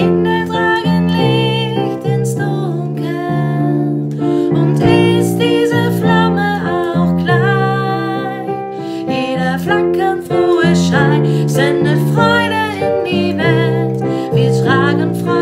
Kinder tragen Licht ins Dunkel. Und ist diese Flamme auch klein, jeder flackernfrohe Schein sendet Freude in die Welt. Wir tragen Freude